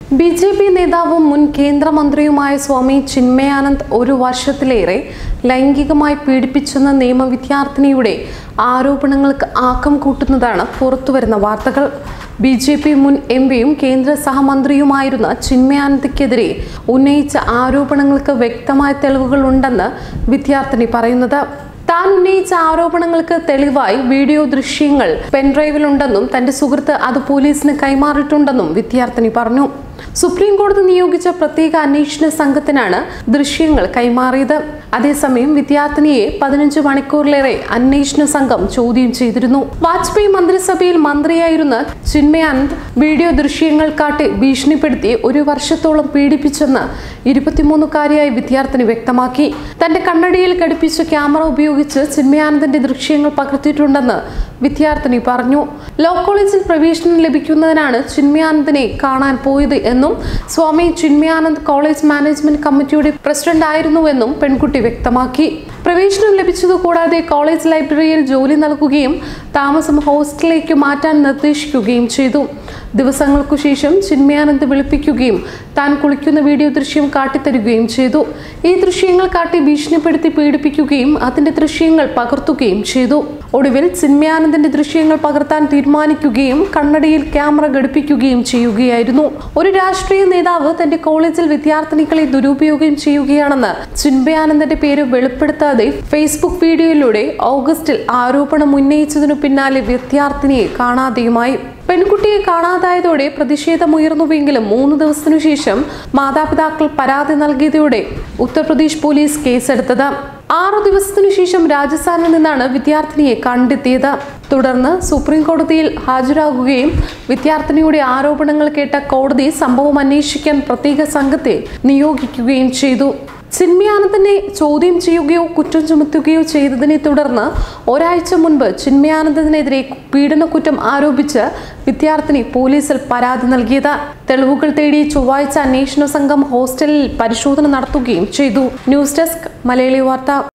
BJP നേതാവും മുൻ കേന്ദ്രമന്ത്രിയുമായ സ്വാമി ചിന്മയാനന്ദ് ഒരു വർഷത്തിലേറെ ലൈംഗികമായി പീഡിപ്പിച്ചെന്ന നിയമ വിദ്യാർത്ഥിനിയുടെ ആരോപണങ്ങൾക്ക് ആക്കം കൂട്ടുന്നതാണ് പുറത്തുവരുന്ന വാർത്തകൾ. BJP മുൻ എംപിയും കേന്ദ്ര സഹമന്ത്രിയുമായിരുന്ന ചിന്മയാനന്ദക്കെതിരെ ഉന്നയിച്ച ആരോപണങ്ങൾക്ക് വ്യക്തമായ തെളിവുകളുണ്ടെന്ന് വിദ്യാർത്ഥിനി പറയുന്നത്. താൻ ഉന്നയിച്ച ആരോപണങ്ങൾക്ക് തെളിവായി വീഡിയോ ദൃശ്യങ്ങൾ പെൻഡ്രൈവിലുണ്ടെന്നും തന്റെ സുഹൃത്ത് അത് പോലീസിന് കൈമാറിയിട്ടുണ്ടെന്നും വിദ്യാർത്ഥിനി പറഞ്ഞു. സുപ്രീം കോടതി നിയോഗിച്ച പ്രത്യേക അന്വേഷണ സംഘത്തിനാണ് ദൃശ്യങ്ങൾ കൈമാറിയത്. അതേസമയം വിദ്യാർത്ഥിനിയെ 15 മണിക്കൂറിലേറെ അന്വേഷണ സംഘം ചോദ്യം ചെയ്തിരുന്നു. വാജ്പേയി മന്ത്രിസഭയിൽ മന്ത്രിയായിരുന്ന ചിന്മയാനന്ദ് വീഡിയോ ദൃശ്യങ്ങൾ കാട്ടി ഭീഷണിപ്പെടുത്തി ഒരു വർഷത്തോളം പീഡിപ്പിച്ചെന്ന് 23-കാരിയായ വിദ്യാർത്ഥിനി വ്യക്തമാക്കി. തന്റെ കണ്ണടിയിൽ ഘടിപ്പിച്ച ക്യാമറ ഉപയോഗിച്ച് ചിന്മയാനന്ദിന്റെ ദൃശ്യങ്ങൾ പകർത്തിയിട്ടുണ്ടെന്ന് വിദ്യാർത്ഥിനി പറഞ്ഞു. ലോ കോളേജിൽ പ്രവേശനം ലഭിക്കുന്നതിനാണ് ചിന്മയാനന്ദിനെ കാണാൻ പോയത് എന്നും സ്വാമി ചിന്മയാനന്ദ് കോളേജ് മാനേജ്മെന്റ് കമ്മിറ്റിയുടെ പ്രസിഡന്റ് ആയിരുന്നുവെന്നും പെൺകുട്ടി വ്യക്തമാക്കി. പ്രവേശനം ലഭിച്ചതുകൂടാതെ കോളേജ് ലൈബ്രറിയിൽ ജോലി നൽകുകയും താമസം ഹോസ്റ്റലിലേക്ക് മാറ്റാൻ നിർദ്ദേശിക്കുകയും ചെയ്തു. ദിവസങ്ങൾക്കു ശേഷം ചിന്മയാനന്ദ് വിളിപ്പിക്കുകയും താൻ കുളിക്കുന്ന വീഡിയോ ദൃശ്യം കാട്ടിത്തരുകയും ചെയ്തു. ഈ ദൃശ്യങ്ങൾ കാട്ടി ഭീഷണിപ്പെടുത്തി പീഡിപ്പിക്കുകയും അതിന്റെ ദൃശ്യങ്ങൾ പകർത്തുകയും ചെയ്തു. ഒടുവിൽ ചിന്മയാനന്ദിന്റെ ദൃശ്യങ്ങൾ പകർത്താൻ തീരുമാനിക്കുകയും കണ്ണടിയിൽ ക്യാമറ ഘടിപ്പിക്കുകയും ചെയ്യുകയായിരുന്നു. ഒരു രാഷ്ട്രീയ നേതാവ് തന്റെ കോളേജിൽ വിദ്യാർത്ഥിനികളെ ദുരുപയോഗം ചെയ്യുകയാണെന്ന് ചിന്മയാനന്ദിന്റെ പേര് വെളിപ്പെടുത്താതെ ഫേസ്ബുക്ക് വീഡിയോയിലൂടെ ഓഗസ്റ്റിൽ ആരോപണം ഉന്നയിച്ചതിനു പിന്നാലെ വിദ്യാർത്ഥിനിയെ കാണാതെയുമായി. പെൺകുട്ടിയെ കാണാതായതോടെ പ്രതിഷേധമുയർന്നുവെങ്കിലും 3 ദിവസത്തിനു ശേഷം മാതാപിതാക്കൾ പരാതി നൽകിയതോടെ ഉത്തർപ്രദേശ് പോലീസ് കേസെടുത്തത്. 6 ദിവസത്തിനു ശേഷം രാജസ്ഥാനിൽ നിന്നാണ് വിദ്യാർത്ഥിനിയെ കണ്ടെത്തിയത്. തുടർന്ന് സുപ്രീം കോടതിയിൽ ഹാജരാകുകയും വിദ്യാർത്ഥിനിയുടെ ആരോപണങ്ങൾ കേട്ട കോടതി സംഭവം അന്വേഷിക്കാൻ പ്രത്യേക സംഘത്തെ നിയോഗിക്കുകയും ചെയ്തു. ചിന്മയാനന്ദിനെ ചോദ്യം ചെയ്യുകയോ കുറ്റം ചുമത്തുകയോ ചെയ്തതിനെ തുടർന്ന് ഒരാഴ്ച മുൻപ് ചിന്മയാനന്ദിനെതിരെ പീഡനക്കുറ്റം ആരോപിച്ച് വിദ്യാർത്ഥിനി പോലീസിൽ പരാതി നൽകിയത്. തെളിവുകൾ തേടി ചൊവ്വാഴ്ച അന്വേഷണ സംഘം ഹോസ്റ്റലിൽ പരിശോധന നടത്തുകയും ചെയ്തു. ന്യൂസ് ഡെസ്ക് മലയാളി വാർത്ത.